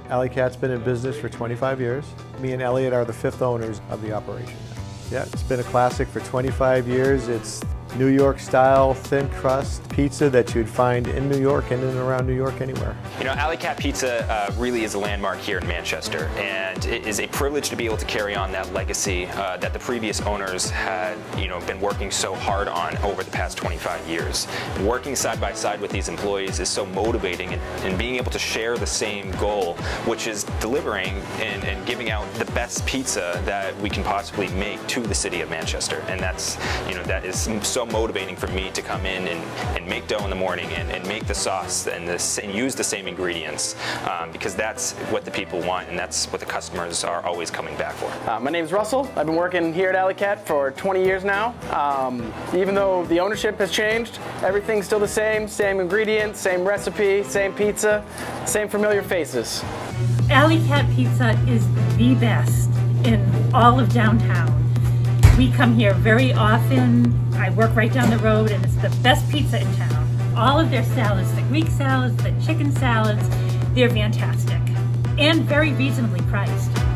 Alley Cat's been in business for 25 years. Me and Elliot are the 5th owners of the operation. Yeah, it's been a classic for 25 years. It's New York style, thin crust pizza that you'd find in New York and in and around New York anywhere. You know, Alley Cat Pizza really is a landmark here in Manchester, and it is a privilege to be able to carry on that legacy that the previous owners had, been working so hard on over the past 25 years. Working side by side with these employees is so motivating, and being able to share the same goal, which is delivering and giving out the best pizza that we can possibly make to the city of Manchester. And that's, that is so motivating for me to come in and make dough in the morning and make the sauce and use the same ingredients, because that's what the people want and that's what the customers are always coming back for. My name's Russell. I've been working here at Alley Cat for 20 years now. Even though the ownership has changed, everything's still the same ingredients, same recipe, same pizza, same familiar faces. Alley Cat Pizza is the best in all of downtown. We come here very often. I work right down the road and it's the best pizza in town. All of their salads, the Greek salads, the chicken salads, they're fantastic and very reasonably priced.